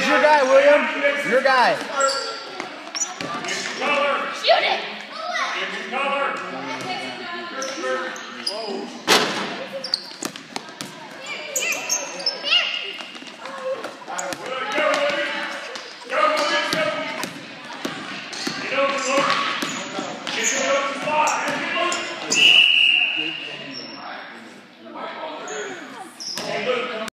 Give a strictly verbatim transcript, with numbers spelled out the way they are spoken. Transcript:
Here's your guy, William. Your guy. Shoot it! Get